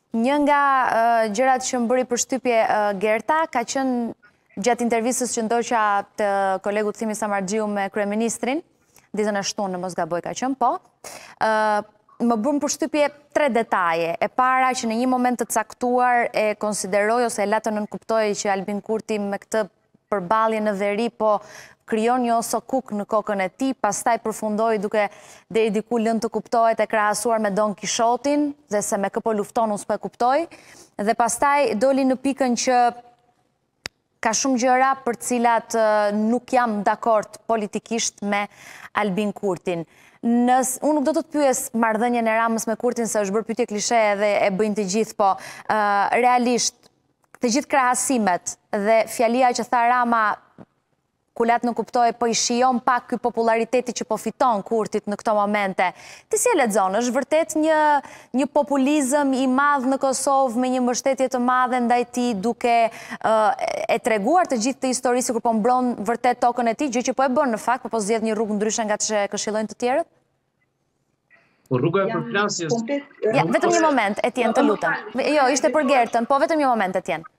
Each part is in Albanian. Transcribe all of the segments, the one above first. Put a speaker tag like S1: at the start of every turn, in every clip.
S1: Një nga gjërat që më bëri përshtypje Gerta ka qenë gjatë intervistës që ndoqa të kolegu Thimi Samargjiu me kryeministrin, ditën e shtunë në mos gaboj ka qenë, po. Më bën përshtypje 3 detaje. E para që në një moment të caktuar e konsideroj ose e latë nënkuptoj që Albin Kurti me këtë përballje në veri, po krijon një osokuk në kokën e tij, pastaj përfundoi duke deri diku lënë të kuptohet e krahasuar me Don Kishotin, dhe se me kë po lufton unë s'po e kuptoj, dhe pastaj doli në pikën që ka shumë gjëra për cilat nuk jam dakord politikisht me Albin Kurtin. Unë nuk do të të pyes marrëdhënien e Ramës me Kurtin, se është bërë pyetje klishe edhe e bëjnë të gjithë, po realisht të gjithë krahasimet dhe fjalia që tha Rama kulat në kuptoj, po i shijon pak ky populariteti që po fiton Kurtit në këto momente. Ti si e lexon? Është vërtet një populizëm i madh në Kosovë me një mbështetje të madhe ndaj tij, duke e treguar të gjithë të historisë kur po mbron vërtet tokën e tij, gjë që po e bën në fakt, po zgjedh një rrugë ndryshe nga ç'e këshillojnë të tjerët?
S2: Po rruga e përplasjes.
S1: Ja, vetëm një moment, Etjen, të lutem. Jo, ishte për Gertën, po vetëm një moment, Etjen.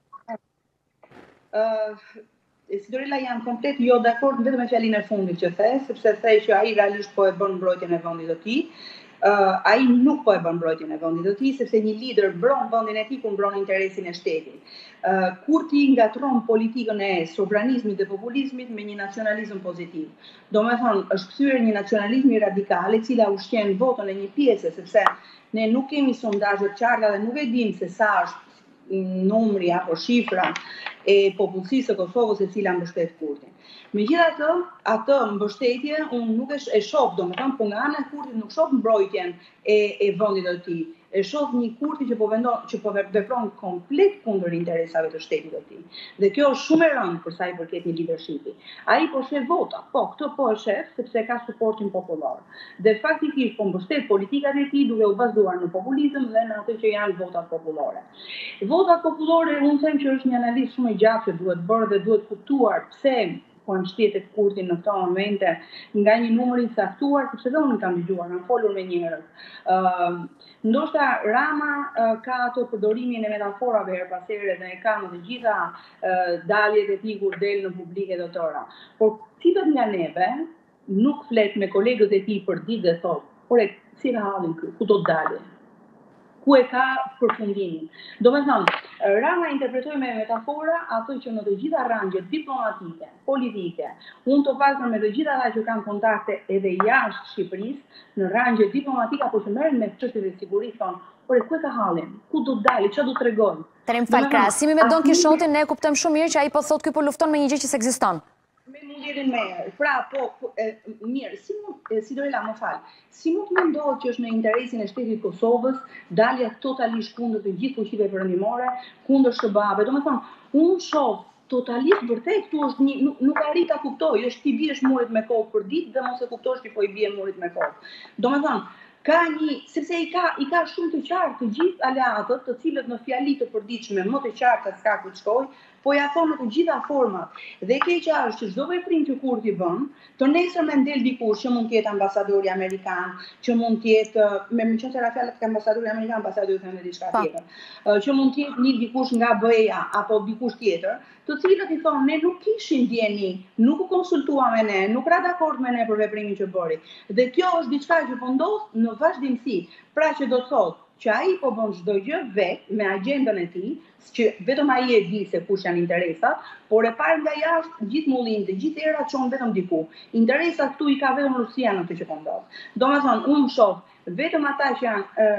S3: Sidorila janë komplet jo dakord vetëm me fjalinë e fundit që the, sepse the që ai realisht po e bën mbrojtjen e vendit të tij. Ai nuk po e bën mbrojtjen e vendit të tij, sepse një lider mbron vendin e tij kur mbron interesin e shtetit. Kurti ngatron politikën e sovranizmit dhe populizmit me një nacionalizëm pozitiv. Domethënë, është kthyer një nacionalizmi radikal, e cila ushqen votën e një pjese, sepse ne nuk kemi sondazhe të qarta dhe nuk e dimë se sa është numri apo shifra e popullsisë së Kosovës e cila mbështet Kurtin. Megjithatë, atë mbështetje unë nuk e shoh, domethënë, po nga ana e Kurtit nuk shoh mbrojtjen e vendit të tij. E shoh një Kurti që po vepron komplet kundër interesave të shtetit të tij. Dhe kjo është shumë e rëndë për sa i përket një leadershipi. Ai po sheh vota, po këtë po e sheh sepse ka suportin popullor. Dhe faktikisht po mbështet politikat e tij duke u bazuar në populizëm dhe në atë që janë votat popullore. Votat popullore, unë them që është një analizë shumë e gjatë që duhet bërë dhe duhet kuptuar pse po mbështetet Kurtin në këto momente nga një numër i caktuar, sepse dhe unë kam dëgjuar, kam folur me njerëz. Ndoshta Rama ka ato përdorimin e metaforave her pas here dhe e ka në të gjitha daljet e tij kur del në publike të tëra. Por cilët nga neve nuk flet me kolegët e tij për ditë dhe thotë, por si ka hallin ky, ku do të dalë? Ku e ka përfundimin. Domethënë, Rama interpretoi me metafora ato që në të gjitha rangjet diplomatike, politike, unë të paktën me të gjitha ata që kanë kontakte edhe jashtë Shqipërisë, në rangjet diplomatike apo që merren me çështjet e sigurisë thonë, por ku e ka hallin? Ku do të dalë? Çfarë do të tregojnë?
S1: Tani më fal, krahasimi me Don Kishotin ne e kuptojmë shumë mirë që ai po thotë ky po lufton me një gjë që s'ekziston.
S3: Me mundjetin me erë. Pra, mirë, Sidorila, më fal, si mund të mendohet që është në interesin e shtetit Kosovës dalja totalisht kundër të gjithë fuqive perëndimore, kundër SBA-ve. Domethënë, unë shoh totalisht vërtet këtu është nuk arrit ta kuptoj, është ti biesh murit me kokë për ditë dhe mos e kuptosh ti po i bie murit me kokë. Domethënë, sepse i ka shumë të qartë të gjithë aleatët, të cilët në fjali të përditshme më të qarta s'ka ku të shkojë, po ja thonë në të gjitha format. Dhe keqja është që çdo veprim që Kurti bën, të nesërmen del dikush që mund të jetë ambasadori amerikan, që mund të jetë, me qenë se fjalët ka ambasadori amerikan, ambasadori thënë diçka tjetër, që mund të jetë një dikush nga BE-ja apo dikush tjetër, të cilët i thonë ne nuk kishim ndjeni, nuk u konsultua me ne, nuk ra dakord me ne për veprimin që bëri. Dhe kjo është diçka që po ndodh në vazhdimsi, pra që do të thotë që ai po bën çdo gjë vetë me agjendën e tij, që vetëm ai e di se kush janë interesat, por e parë nga jashtë gjithë mullin dhe gjithë erat çon vetëm diku. Interesat këtu i ka vetëm Rusia në këtë që po ndodh. Domethënë, unë shoh vetëm ata që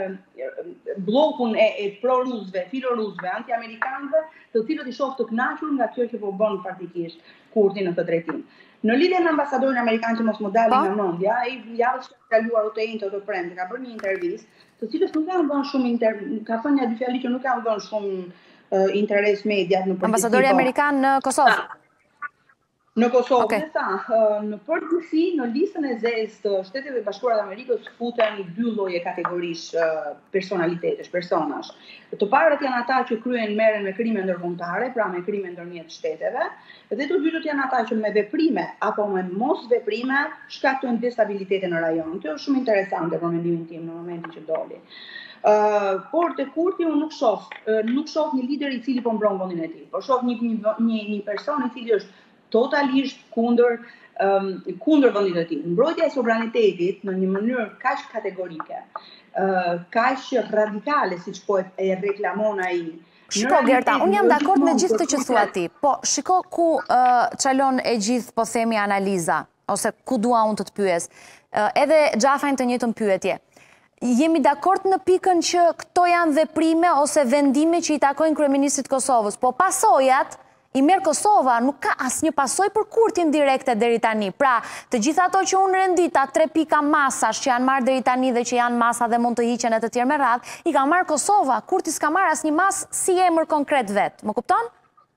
S3: janë bllokun e pro-rusëve, filo-rusëve, anti-amerikanëve, të cilët i shoh të kënaqur nga kjo që po bën faktikisht Kurti në këtë drejtim. Në lidhje me ambasadorin amerikan që mos më dali nga mendja, ai javës që ka kaluar ute njëjtë të premte, ka bërë një intervistë, të cilës nuk kanë dhënë shumë ka thënë një dy fjali që nuk kanë dhënë shumë interes mediat në përgjithësi.
S1: Ambasadori amerikan në Kosovë.
S3: Në Kosovë, dhe tha, në përgjithësi, në listën e zezë të Shteteve Bashkuara të Amerikës futen 2 lloje kategorish personalitetesh, personash. Të parët janë ata që merren me krime ndërkombëtare, pra me krime ndërmjet shteteve, dhe të dytët janë ata që me veprime apo me mos veprime shkaktojnë destabilitete në rajon. Kjo është shumë interesante për mendimin tim në momentin që doli. Por të Kurti unë nuk shoh një lider I cili po mbron vendin e tij, por shoh një person I cili është totalisht kundër vendit të tij. Mbrojtja e sovranitetit në një mënyrë kaq kategorike, kaq radikale siç po e reklamon ai.
S1: Shiko Gerta, unë jam dakord me gjithë të që thua ti, po shiko ku çalon e gjithë po themi analiza, ose ku dua unë të pyes. Edhe Xhafajn të njëjtën pyetje. Jemi dakord në pikën që këto janë veprime ose vendime që I takojnë kryeministrit Kosovës, po pasojat I merr Kosova, nuk ka asnjë pasojë për Kurtin direkte deri tani. Pra, të gjitha ato që unë rendita 3 pika masash që janë marrë deri tani dhe që janë masa dhe mund të hiqen e të tjerë me radhë, I ka marrë Kosova. Kurti s'ka marrë asnjë masë si emër konkret vet. Më kupton?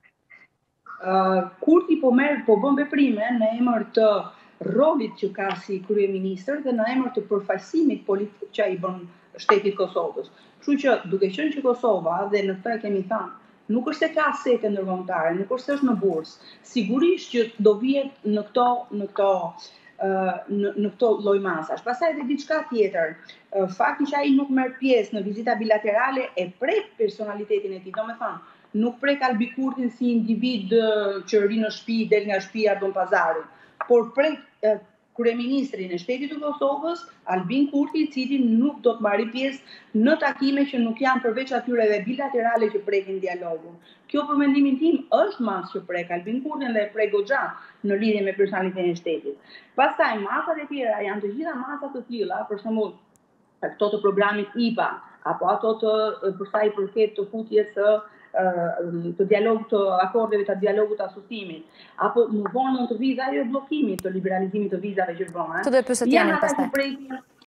S3: Kurti po bën veprime në emër të rolit që ka si kryeministër dhe në emër të përfaqësimit politik që ai bën shtetit Kosovës. Kështu që duke qenë që Kosova, dhe në këtë kemi thënë, nuk është se ka asete ndërkombëtare, nuk është se është në bursë. Sigurisht që do vihet në këto lloj masash. Pastaj edhe diçka tjetër. Fakti që ai nuk merr pjesë në vizita bilaterale e prek personalitetin e tij. Domethënë, nuk prek Albi Kurtin si individ që ri në shtëpi, del nga shtëpia bën pazarin, por prek kryeministrin e shtetit të Kosovës, Albin Kurti, I cili nuk do të marrë pjesë në takime që nuk janë përveç atyreve bilaterale që prekin dialogun. Kjo për mendimin tim është masë që prek Albin Kurtin dhe e prek goxha në lidhje me personalitetin e shtetit. Pastaj masat e tjera janë të gjitha masat të tilla, për shembull, ato të programit IPA, apo ato për sa I përket të futjes të dialogut të akordeve të dialogut të asociimit, apo më vonë mund të vijë ajo bllokimit të liberalizimit të vizave që bën.
S1: Të do e pyesë Tjanin pastaj.